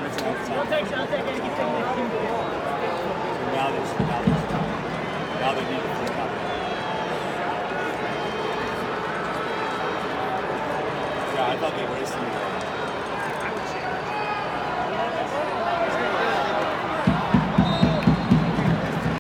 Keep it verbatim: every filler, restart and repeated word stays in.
It's enough time. I'll take, I'll take it. Keep taking this team. So now there's now there's now they need to flip out. Yeah, I thought they raced me.